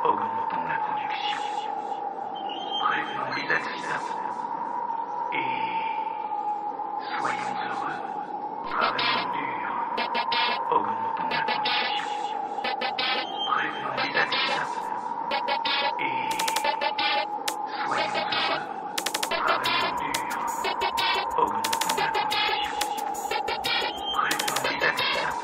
Augmentons la production. Prévenons les accidents. Et soyons heureux. Travaillons dur. Augmentons la production. Prévenons les accidents. Et soyons heureux. Travaillons dur. Augmentons la production. Prévenons les accidents.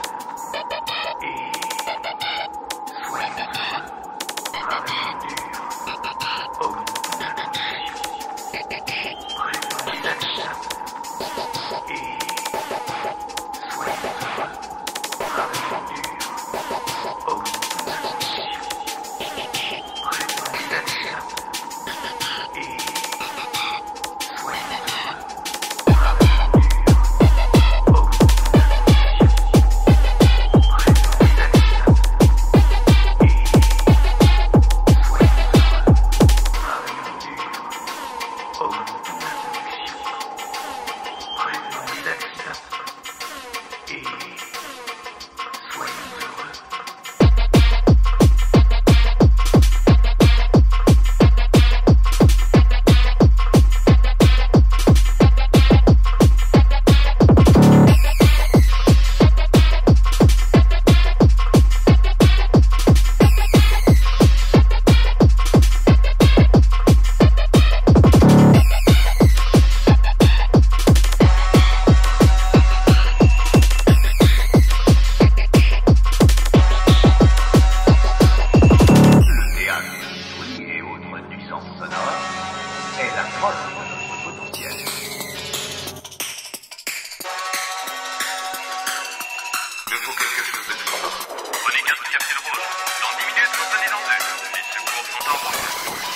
Et soyons heureux. Travaillons dur. Augmentons la production. Prévenons les accidents. Et soyons heureux. Travaillons dur. Augmentons la production. Prévenons les accidents. Et soyons heureux. Travaillons dur. Augmentons la production. Prévenons les accidents. Et soyons heureux. Travaillons dur. Augmentons la production. Prévenons les accidents. Et soyons heureux. Le théâtre, bruit et autres nuisances sonores est la preuve de notre potentiel. Il me faut quelque chose de nouveau. Prenez 4 capsules rouges. Dans 10 minutes, vous venez dans 2. Les secours sont en route.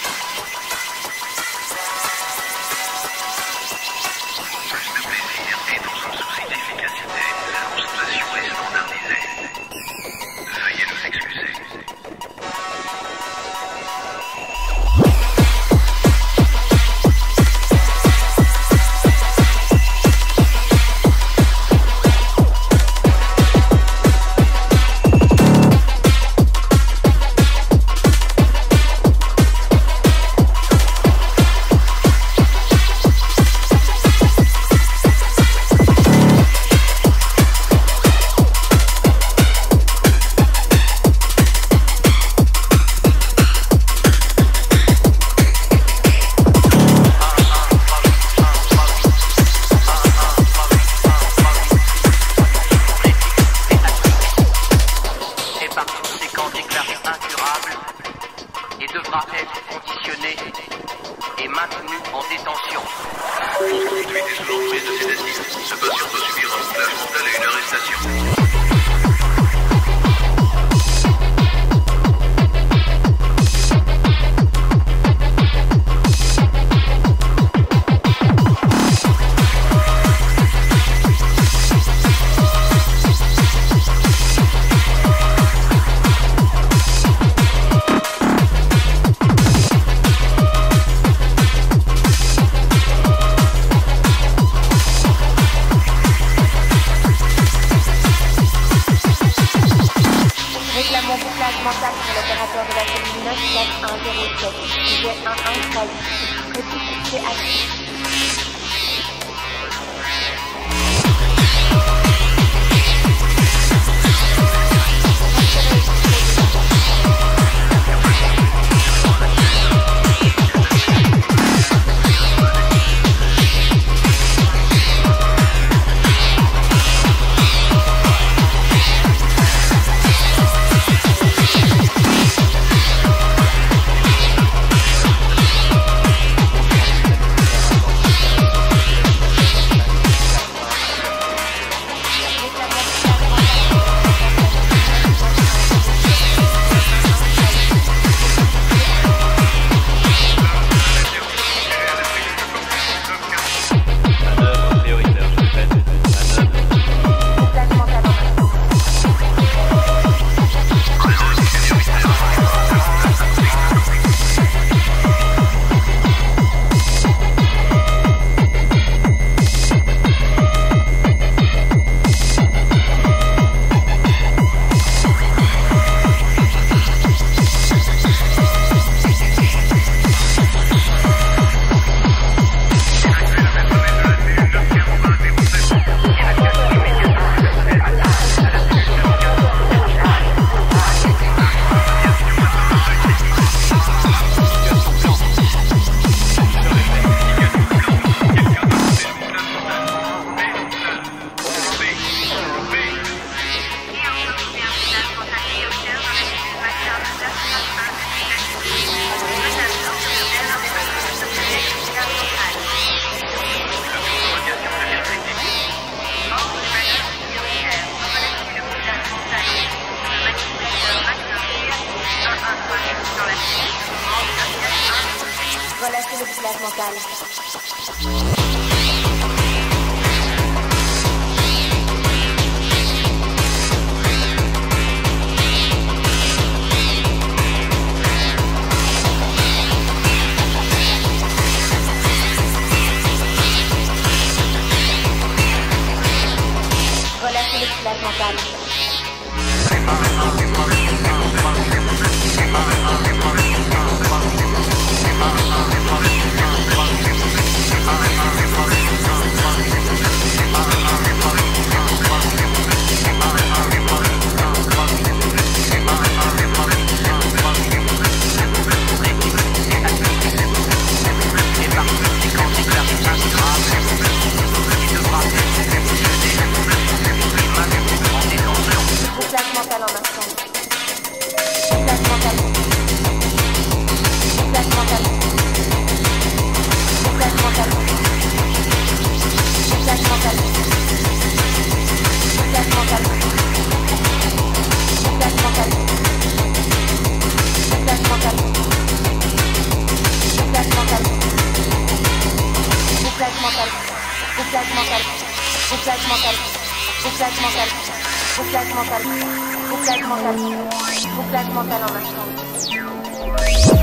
Pour plus de plaisir et dans un souci d'efficacité, la consommation est standardisée. Veuillez nous excuser. Est par conséquent déclaré incurable et devra être conditionné et maintenu en détention. Conduite est sous l'emprise de sédatifs. Ce patient doit subir un bouclage mental et une arrestation. Réclamons bouclage mental pour l'opérateur de la cellule 94107, sujet 1138. Récipité actif. mentale. Relâchez le village mental. Bouclage mental en instant. Bouclage mental. Bouclage mental. Bouclage mental. Bouclage mental. Bouclage mental. Bouclage mental. Bouclage mental. Bouclage mental. Bouclage mental. Bouclage mental. Bouclage mental. Bouclage mental. Bouclage mental. Bouclage mental. Bouclage mental en instant.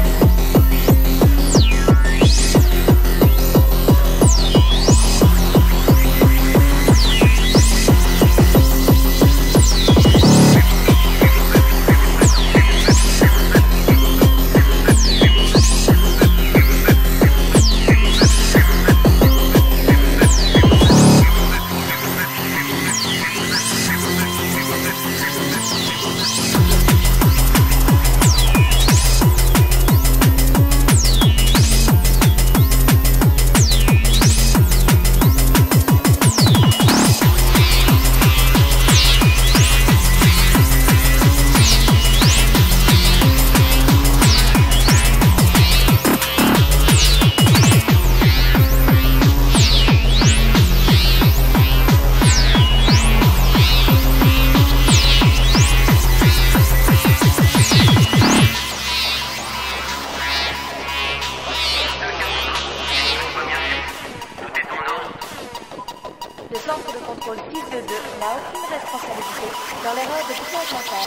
Le centre de contrôle 622 n'a aucune responsabilité dans l'erreur de bouclage mental.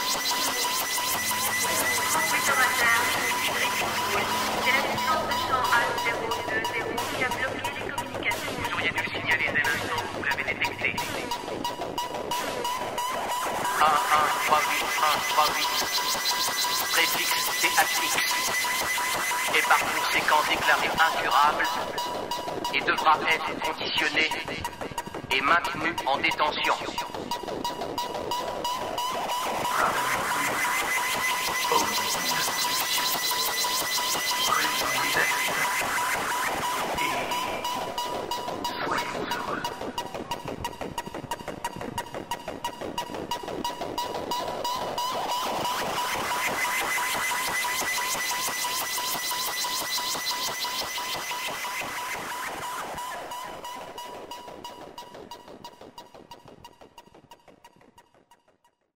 C'est l'assistance de champ A020 qui a bloqué les communications. Vous auriez dû le signaler dès l'instant où vous l'avez détecté. 1138138 préfixe THX est par conséquent déclaré incurable et devra être conditionné et maintenu en détention.